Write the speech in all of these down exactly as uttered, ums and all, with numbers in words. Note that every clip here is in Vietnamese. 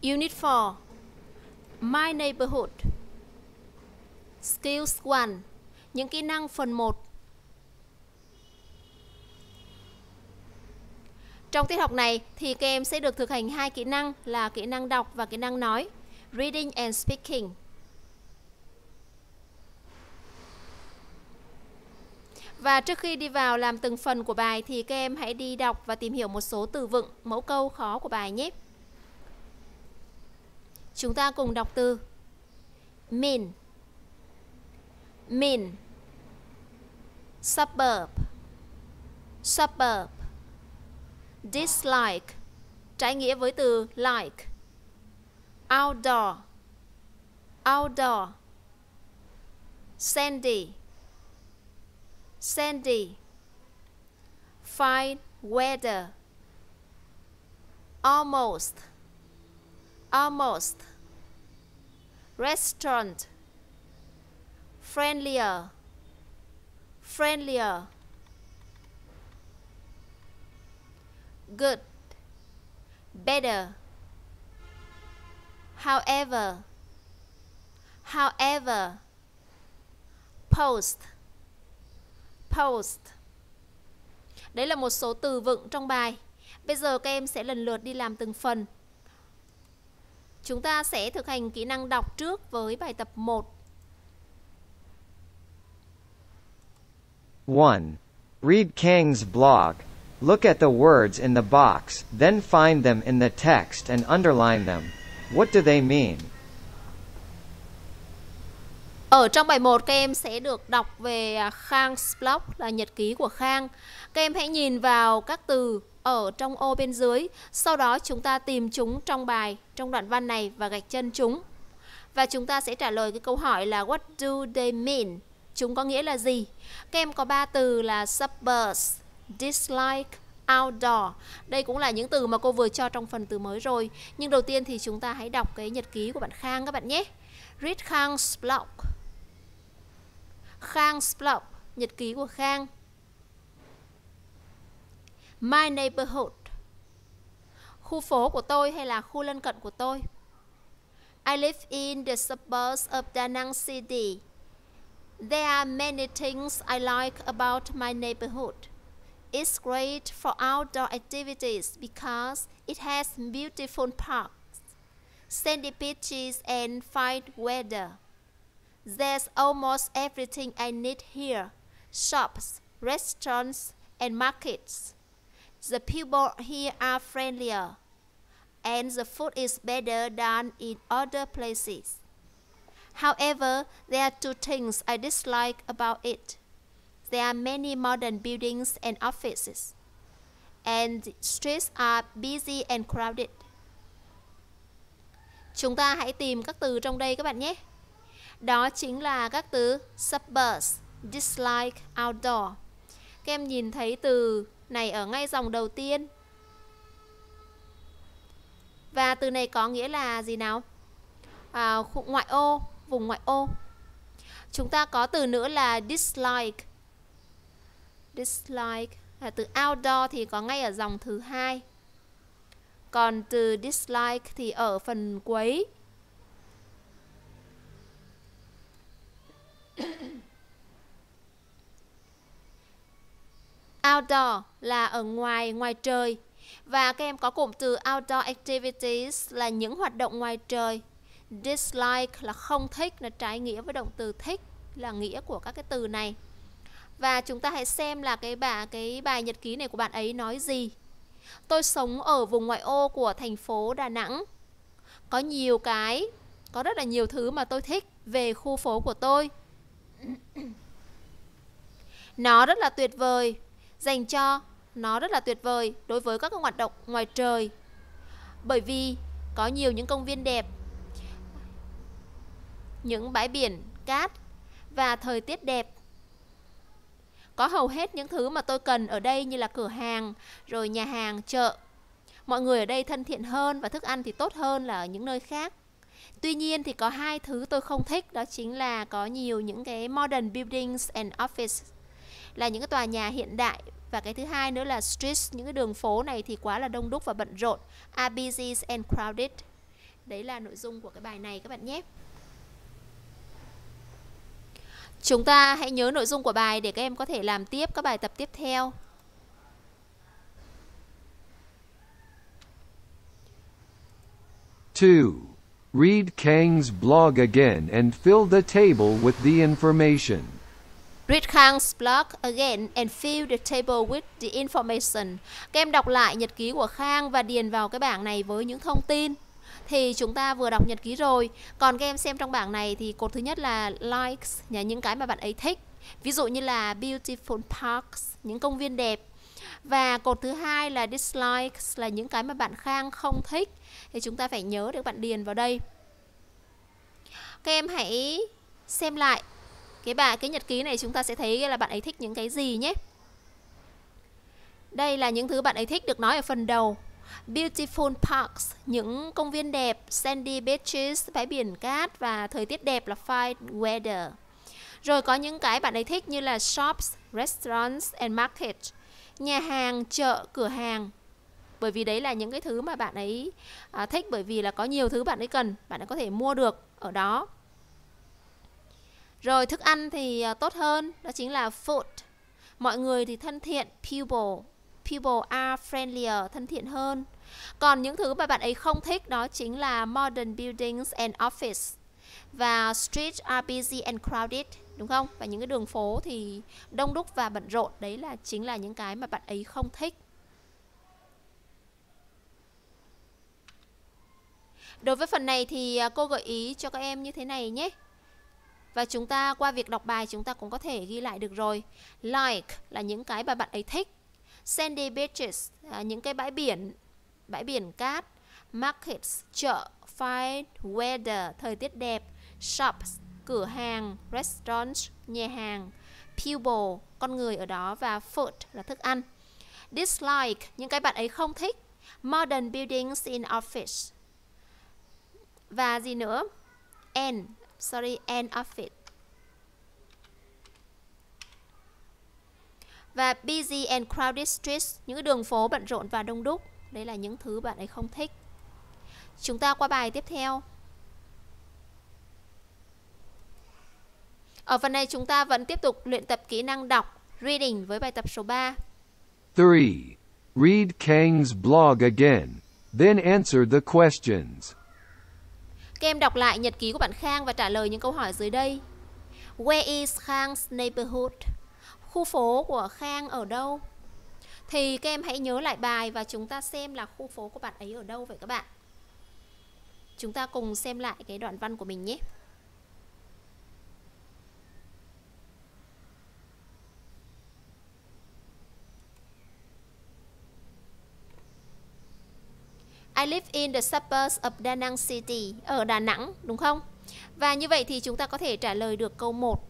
Unit four. My neighborhood. Skills one. Những kỹ năng phần một. Trong tiết học này thì các em sẽ được thực hành hai kỹ năng là kỹ năng đọc và kỹ năng nói. Reading and speaking. Và trước khi đi vào làm từng phần của bài thì các em hãy đi đọc và tìm hiểu một số từ vựng, mẫu câu khó của bài nhé. Chúng ta cùng đọc từ mean, mean, suburb, suburb, dislike, trái nghĩa với từ like, outdoor, outdoor, sandy, sandy, fine weather, almost, almost, restaurant, friendlier, friendlier, good, better, however, however, post, post. Đấy là một số từ vựng trong bài. Bây giờ các em sẽ lần lượt đi làm từng phần. Chúng ta sẽ thực hành kỹ năng đọc trước với bài tập một. one. Read Kang's blog. Look at the words in the box, then find them in the text and underline them. What do they mean? Ở trong bài một các em sẽ được đọc về Khang's blog là nhật ký của Khang. Các em hãy nhìn vào các từ ở trong ô bên dưới, sau đó chúng ta tìm chúng trong bài, trong đoạn văn này và gạch chân chúng. Và chúng ta sẽ trả lời cái câu hỏi là what do they mean? Chúng có nghĩa là gì? Các em có ba từ là suburbs, dislike, outdoor. Đây cũng là những từ mà cô vừa cho trong phần từ mới rồi. Nhưng đầu tiên thì chúng ta hãy đọc cái nhật ký của bạn Khang các bạn nhé. Read Khang's blog. Khang's blog, nhật ký của Khang. My neighborhood, khu phố của tôi hay là khu lân cận của tôi. I live in the suburbs of Da Nang City. There are many things I like about my neighborhood. It's great for outdoor activities because it has beautiful parks, sandy beaches and fine weather. There's almost everything I need here: shops, restaurants, and markets. The people here are friendlier, and the food is better than in other places. However, there are two things I dislike about it. There are many modern buildings and offices, and the streets are busy and crowded. Chúng ta hãy tìm các từ trong đây các bạn nhé. Đó chính là các từ suburbs, dislike, outdoor. Các em nhìn thấy từ này ở ngay dòng đầu tiên. Và từ này có nghĩa là gì nào? À, khu ngoại ô, vùng ngoại ô. Chúng ta có từ nữa là dislike. Dislike à, từ outdoor thì có ngay ở dòng thứ hai. Còn từ dislike thì ở phần cuối. Outdoor là ở ngoài, ngoài trời. Và các em có cụm từ outdoor activities là những hoạt động ngoài trời. Dislike là không thích, là trái nghĩa với động từ thích, là nghĩa của các cái từ này. Và chúng ta hãy xem là cái bà cái bài nhật ký này của bạn ấy nói gì. Tôi sống ở vùng ngoại ô của thành phố Đà Nẵng. Có nhiều cái, có rất là nhiều thứ mà tôi thích về khu phố của tôi. Nó rất là tuyệt vời, dành cho nó rất là tuyệt vời đối với các hoạt động ngoài trời. Bởi vì có nhiều những công viên đẹp, những bãi biển cát và thời tiết đẹp. Có hầu hết những thứ mà tôi cần ở đây như là cửa hàng, rồi nhà hàng, chợ. Mọi người ở đây thân thiện hơn và thức ăn thì tốt hơn là ở những nơi khác. Tuy nhiên thì có hai thứ tôi không thích, đó chính là có nhiều những cái modern buildings and office, là những cái tòa nhà hiện đại. Và cái thứ hai nữa là streets, những cái đường phố này thì quá là đông đúc và bận rộn. Are busy and crowded. Đấy là nội dung của cái bài này các bạn nhé. Chúng ta hãy nhớ nội dung của bài để các em có thể làm tiếp các bài tập tiếp theo. two. Read Kang's blog again and fill the table with the information. Read Khang's blog again and fill the table with the information. Các em đọc lại nhật ký của Khang và điền vào cái bảng này với những thông tin. Thì chúng ta vừa đọc nhật ký rồi. Còn các em xem trong bảng này thì cột thứ nhất là likes, những cái mà bạn ấy thích. Ví dụ như là beautiful parks, những công viên đẹp. Và cột thứ hai là dislikes, là những cái mà bạn Khang không thích. Thì chúng ta phải nhớ để bạn điền vào đây. Các em hãy xem lại cái bài cái nhật ký này, chúng ta sẽ thấy là bạn ấy thích những cái gì nhé. Đây là những thứ bạn ấy thích được nói ở phần đầu. Beautiful parks, những công viên đẹp. Sandy beaches, bãi biển cát. Và thời tiết đẹp là fine weather. Rồi có những cái bạn ấy thích như là shops, restaurants and markets, nhà hàng, chợ, cửa hàng. Bởi vì đấy là những cái thứ mà bạn ấy à, thích, bởi vì là có nhiều thứ bạn ấy cần, bạn ấy có thể mua được ở đó. Rồi thức ăn thì à, tốt hơn, đó chính là food. Mọi người thì thân thiện, people. People are friendlier, thân thiện hơn. Còn những thứ mà bạn ấy không thích đó chính là modern buildings and office. Và streets are busy and crowded, đúng không? Và những cái đường phố thì đông đúc và bận rộn. Đấy là chính là những cái mà bạn ấy không thích. Đối với phần này thì cô gợi ý cho các em như thế này nhé. Và chúng ta qua việc đọc bài chúng ta cũng có thể ghi lại được rồi. Like là những cái mà bạn ấy thích. Sandy beaches, những cái bãi biển, bãi biển cát. Markets, chợ. Fine weather, thời tiết đẹp. Shops, cửa hàng. Restaurants, nhà hàng. People, con người ở đó. Và food là thức ăn. Dislike, những cái bạn ấy không thích. Modern buildings in office. Và gì nữa? And, sorry, and office. Và busy and crowded streets, những cái đường phố bận rộn và đông đúc. Đấy là những thứ bạn ấy không thích. Chúng ta qua bài tiếp theo. Ở phần này chúng ta vẫn tiếp tục luyện tập kỹ năng đọc, reading với bài tập số ba. three. Read Kang's blog again, then answer the questions. Các em đọc lại nhật ký của bạn Khang và trả lời những câu hỏi dưới đây. Where is Khang's neighborhood? Khu phố của Khang ở đâu? Thì các em hãy nhớ lại bài và chúng ta xem là khu phố của bạn ấy ở đâu vậy các bạn. Chúng ta cùng xem lại cái đoạn văn của mình nhé. I live in the suburbs of Da Nang City. Ở Đà Nẵng, đúng không? Và như vậy thì chúng ta có thể trả lời được câu một.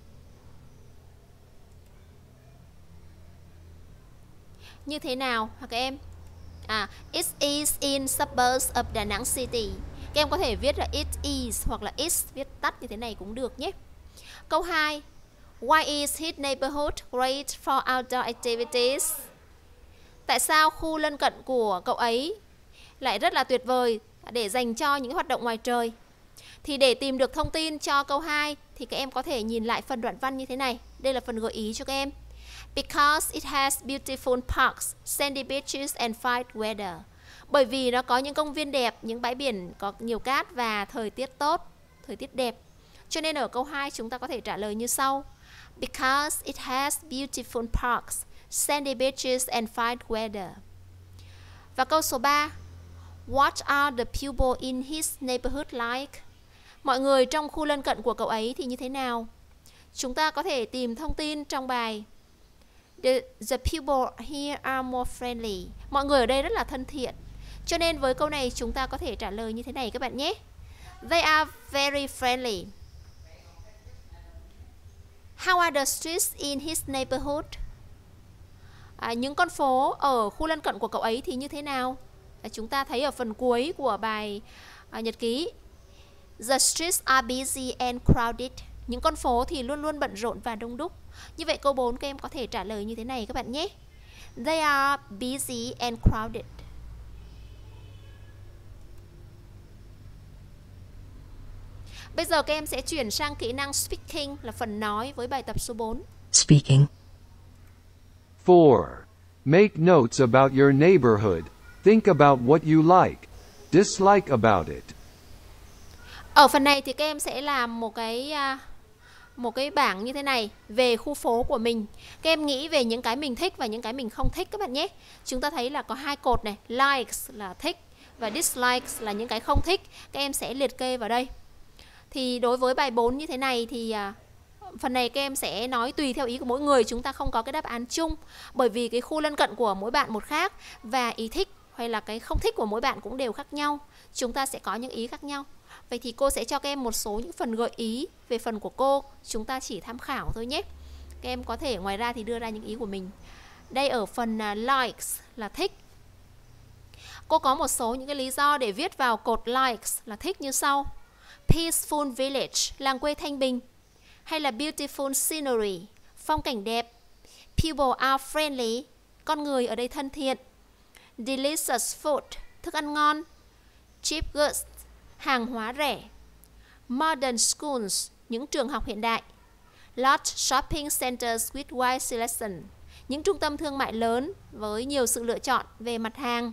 Như thế nào hả các em? À, it is in suburbs of Da Nang City. Các em có thể viết là it is hoặc là is, viết tắt như thế này cũng được nhé. Câu hai. Why is his neighborhood great for outdoor activities? Tại sao khu lân cận của cậu ấy lại rất là tuyệt vời để dành cho những hoạt động ngoài trời? Thì để tìm được thông tin cho câu hai thì các em có thể nhìn lại phần đoạn văn như thế này. Đây là phần gợi ý cho các em. Because it has beautiful parks, sandy beaches and fine weather. Bởi vì nó có những công viên đẹp, những bãi biển có nhiều cát và thời tiết tốt, thời tiết đẹp. Cho nên ở câu hai chúng ta có thể trả lời như sau. Because it has beautiful parks, sandy beaches and fine weather. Và câu số ba. What are the people in his neighborhood like? Mọi người trong khu lân cận của cậu ấy thì như thế nào? Chúng ta có thể tìm thông tin trong bài. The, the people here are more friendly. Mọi người ở đây rất là thân thiện. Cho nên với câu này chúng ta có thể trả lời như thế này các bạn nhé. They are very friendly. How are the streets in his neighborhood? À, những con phố ở khu lân cận của cậu ấy thì như thế nào? À, chúng ta thấy ở phần cuối của bài à, nhật ký. The streets are busy and crowded. Những con phố thì luôn luôn bận rộn và đông đúc. Như vậy câu bốn các em có thể trả lời như thế này các bạn nhé. They are busy and crowded. Bây giờ các em sẽ chuyển sang kỹ năng speaking là phần nói với bài tập số bốn. Speaking. four. Make notes about your neighborhood. Think about what you like, dislike about it. Ở phần này thì các em sẽ làm một cái một cái bảng như thế này về khu phố của mình. Các em nghĩ về những cái mình thích và những cái mình không thích các bạn nhé. Chúng ta thấy là có hai cột này, likes là thích và dislikes là những cái không thích. Các em sẽ liệt kê vào đây. Thì đối với bài bốn như thế này thì à, phần này các em sẽ nói tùy theo ý của mỗi người, chúng ta không có cái đáp án chung, bởi vì cái khu lân cận của mỗi bạn một khác và ý thích hay là cái không thích của mỗi bạn cũng đều khác nhau. Chúng ta sẽ có những ý khác nhau. Vậy thì cô sẽ cho các em một số những phần gợi ý về phần của cô, chúng ta chỉ tham khảo thôi nhé. Các em có thể ngoài ra thì đưa ra những ý của mình. Đây ở phần uh, likes là thích. Cô có một số những cái lý do để viết vào cột likes là thích như sau. Peaceful village, làng quê thanh bình. Hay là beautiful scenery, phong cảnh đẹp. People are friendly, con người ở đây thân thiện. Delicious food, thức ăn ngon. Cheap goods, hàng hóa rẻ. Modern schools, những trường học hiện đại. Large shopping centers with wide selection, những trung tâm thương mại lớn với nhiều sự lựa chọn về mặt hàng.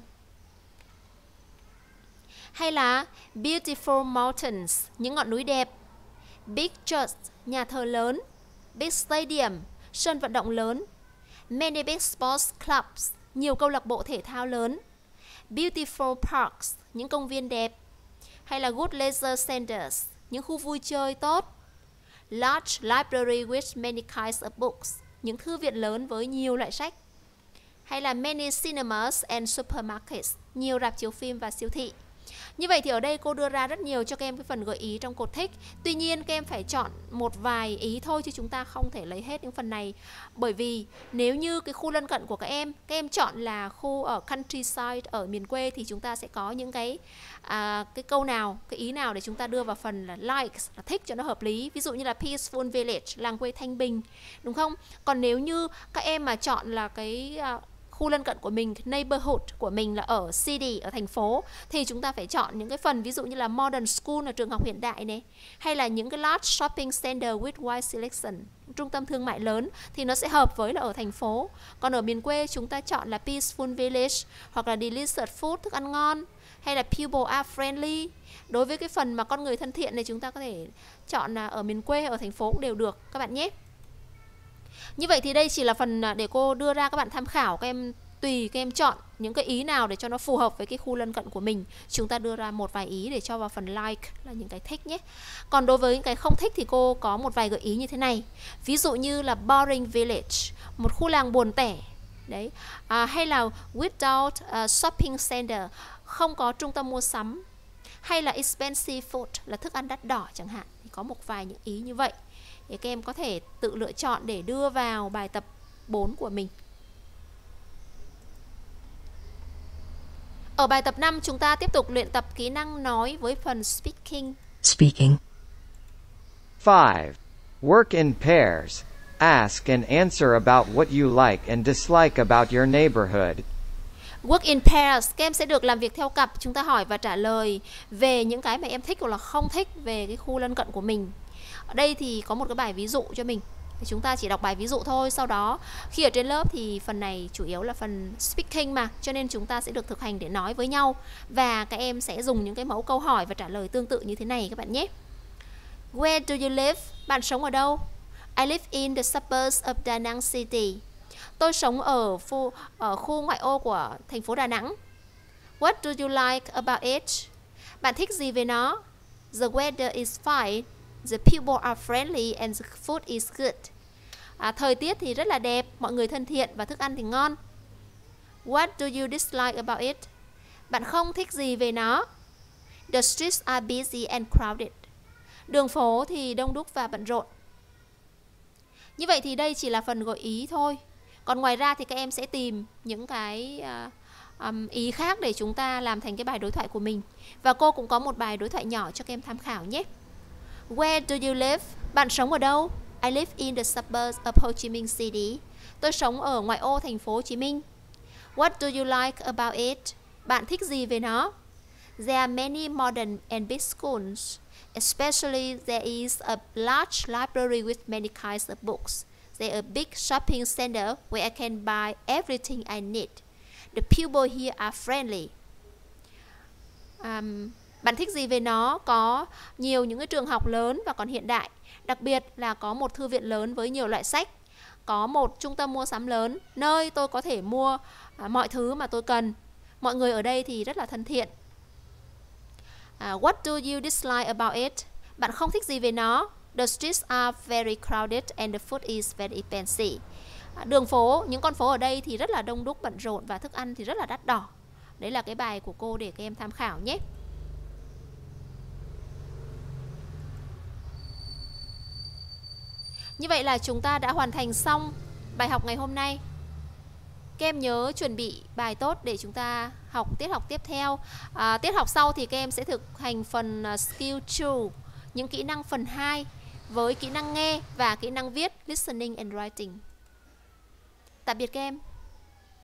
Hay là beautiful mountains, những ngọn núi đẹp. Big church, nhà thờ lớn. Big stadium, sân vận động lớn. Many big sports clubs, nhiều câu lạc bộ thể thao lớn. Beautiful parks, những công viên đẹp. Hay là good leisure centers, những khu vui chơi tốt. Large library with many kinds of books, những thư viện lớn với nhiều loại sách. Hay là many cinemas and supermarkets, nhiều rạp chiếu phim và siêu thị. Như vậy thì ở đây cô đưa ra rất nhiều cho các em cái phần gợi ý trong cột thích. Tuy nhiên các em phải chọn một vài ý thôi, chứ chúng ta không thể lấy hết những phần này. Bởi vì nếu như cái khu lân cận của các em, các em chọn là khu ở countryside, ở miền quê, thì chúng ta sẽ có những cái à, cái câu nào, cái ý nào để chúng ta đưa vào phần là likes, là thích cho nó hợp lý. Ví dụ như là peaceful village, làng quê thanh bình, đúng không? Còn nếu như các em mà chọn là cái à, khu lân cận của mình, neighborhood của mình là ở city, ở thành phố, thì chúng ta phải chọn những cái phần ví dụ như là modern school, là trường học hiện đại này, hay là những cái large shopping center with wide selection, trung tâm thương mại lớn, thì nó sẽ hợp với là ở thành phố. Còn ở miền quê chúng ta chọn là peaceful village, hoặc là delicious food, thức ăn ngon, hay là people are friendly. Đối với cái phần mà con người thân thiện này, chúng ta có thể chọn là ở miền quê, ở thành phố cũng đều được các bạn nhé. Như vậy thì đây chỉ là phần để cô đưa ra các bạn tham khảo. Các em tùy các em chọn những cái ý nào để cho nó phù hợp với cái khu lân cận của mình. Chúng ta đưa ra một vài ý để cho vào phần like, là những cái thích nhé. Còn đối với những cái không thích thì cô có một vài gợi ý như thế này. Ví dụ như là boring village, một khu làng buồn tẻ. Đấy. À, hay là without uh, shopping center, không có trung tâm mua sắm. Hay là expensive food, là thức ăn đắt đỏ chẳng hạn. Thì có một vài những ý như vậy để các em có thể tự lựa chọn để đưa vào bài tập bốn của mình. Ở bài tập năm chúng ta tiếp tục luyện tập kỹ năng nói với phần speaking. Speaking. five. Work in pairs. Ask and answer about what you like and dislike about your neighborhood. Work in pairs, các em sẽ được làm việc theo cặp. Chúng ta hỏi và trả lời về những cái mà em thích hoặc là không thích về cái khu lân cận của mình. Ở đây thì có một cái bài ví dụ cho mình. Chúng ta chỉ đọc bài ví dụ thôi. Sau đó khi ở trên lớp thì phần này chủ yếu là phần speaking mà, cho nên chúng ta sẽ được thực hành để nói với nhau. Và các em sẽ dùng những cái mẫu câu hỏi và trả lời tương tự như thế này các bạn nhé. Where do you live? Bạn sống ở đâu? I live in the suburbs of Da Nang City. Tôi sống ở, phu, ở khu ngoại ô của thành phố Đà Nẵng. What do you like about it? Bạn thích gì về nó? The weather is fine. The people are friendly and the food is good. À, thời tiết thì rất là đẹp, mọi người thân thiện và thức ăn thì ngon. What do you dislike about it? Bạn không thích gì về nó? The streets are busy and crowded. Đường phố thì đông đúc và bận rộn. Như vậy thì đây chỉ là phần gợi ý thôi. Còn ngoài ra thì các em sẽ tìm những cái uh, um, ý khác để chúng ta làm thành cái bài đối thoại của mình. Và cô cũng có một bài đối thoại nhỏ cho các em tham khảo nhé. Where do you live? Bạn sống ở đâu? I live in the suburbs of Ho Chi Minh City. Tôi sống ở ngoại ô thành phố Hồ Chí Minh. What do you like about it? Bạn thích gì về nó? There are many modern and big schools. Especially there is a large library with many kinds of books. There is a big shopping center where I can buy everything I need. The people here are friendly. Um, bạn thích gì về nó? Có nhiều những cái trường học lớn và còn hiện đại. Đặc biệt là có một thư viện lớn với nhiều loại sách. Có một trung tâm mua sắm lớn, nơi tôi có thể mua à, mọi thứ mà tôi cần. Mọi người ở đây thì rất là thân thiện. Uh, what do you dislike about it? Bạn không thích gì về nó? The streets are very crowded and the food is very expensive. Uh, đường phố, những con phố ở đây thì rất là đông đúc, bận rộn và thức ăn thì rất là đắt đỏ. Đấy là cái bài của cô để các em tham khảo nhé. Như vậy là chúng ta đã hoàn thành xong bài học ngày hôm nay. Các em nhớ chuẩn bị bài tốt để chúng ta học tiết học tiếp theo. à, Tiết học sau thì các em sẽ thực hành phần uh, skill two, những kỹ năng phần hai với kỹ năng nghe và kỹ năng viết, listening and writing. Tạm biệt các em.